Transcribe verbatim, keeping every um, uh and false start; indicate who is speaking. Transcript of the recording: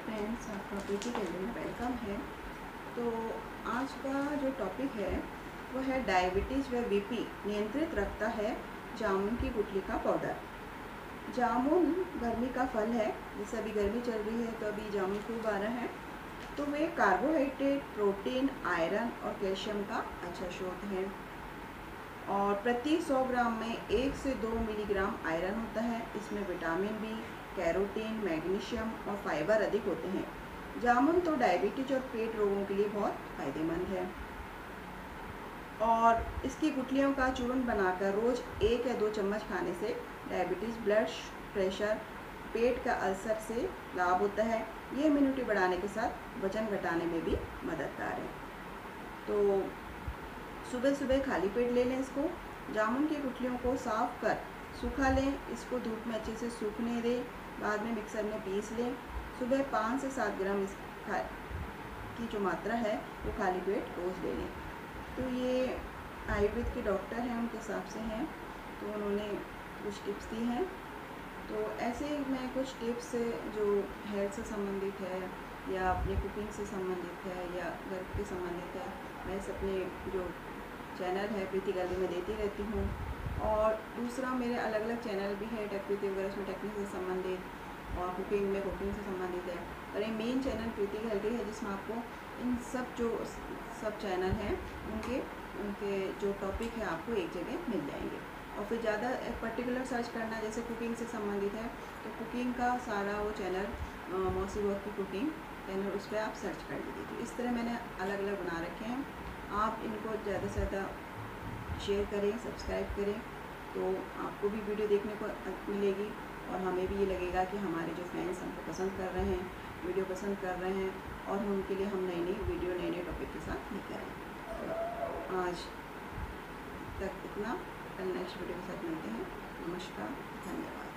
Speaker 1: Friends, आपका प्रीति Taylor में welcome है। तो आज का जो टॉपिक है वो है डायबिटीज़ व बीपी नियंत्रित रखता है जामुन की गुठली का पाउडर। जामुन गर्मी का फल है, जैसे अभी गर्मी चल रही है तो अभी जामुन खूब आ रहा है। तो वे कार्बोहाइड्रेट, प्रोटीन, आयरन और कैल्शियम का अच्छा स्रोत है और प्रति सौ ग्राम में एक से दो मिलीग्राम आयरन होता है। इसमें विटामिन बी, कैरोटीन, मैग्नीशियम और फाइबर अधिक होते हैं। जामुन तो डायबिटीज और पेट रोगों के लिए बहुत फायदेमंद है और इसकी गुठलियों का चूर्ण बनाकर रोज़ एक या दो चम्मच खाने से डायबिटीज़, ब्लड प्रेशर, पेट का अल्सर से लाभ होता है। ये इम्यूनिटी बढ़ाने के साथ वजन घटाने में भी मददगार है। तो सुबह सुबह खाली पेट ले लें इसको। जामुन की गुठलियों को साफ कर सूखा लें, इसको धूप में अच्छे से सूखने दें, बाद में मिक्सर में पीस लें। सुबह पाँच से सात ग्राम इस की जो मात्रा है वो खाली पेट रोज़ ले लें। तो ये आयुर्वेद के डॉक्टर हैं, उनके हिसाब से हैं, तो उन्होंने कुछ टिप्स दी हैं। तो ऐसे मैं कुछ टिप्स जो हेल्थ से संबंधित है या अपनी कुकिंग से संबंधित है या घर के संबंधित है, मैं इस अपने जो चैनल है प्रीति गैलरी में देती रहती हूँ। और दूसरा मेरे अलग अलग चैनल भी है टेक प्रीति वगैरह, उसमें टेक्निक से संबंधित और कुकिंग में कुकिंग से संबंधित है। और ये मेन चैनल प्रीति गैलरी है जिसमें आपको इन सब जो सब चैनल हैं उनके उनके जो टॉपिक है आपको एक जगह मिल जाएंगे। और फिर ज़्यादा पर्टिकुलर सर्च करना, जैसे कुकिंग से संबंधित है तो कुकिंग का सारा वो चैनल मौसी वर्क की कुकिंग चैनल, उस पर आप सर्च कर लीजिए। तो इस तरह मैंने अलग अलग बना रखे हैं। आप इनको ज़्यादा से ज़्यादा शेयर करें, सब्सक्राइब करें, तो आपको भी वीडियो देखने को मिलेगी और हमें भी ये लगेगा कि हमारे जो फैंस हमको पसंद कर रहे हैं, वीडियो पसंद कर रहे हैं और उनके लिए हम नई नई वीडियो नए नए टॉपिक के साथ लेकर आएँ। तो आज तक इतना, कल नेक्स्ट वीडियो के साथ मिलते हैं। नमस्कार, धन्यवाद।